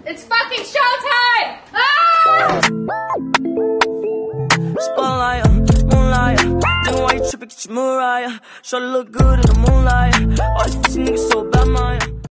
It's fucking showtime! Ah! Spotlight, moonlight. Nigga, why you tripping? Get your Mariah. Shawty look good in the moonlight. All these pussy niggas so bad, Maya.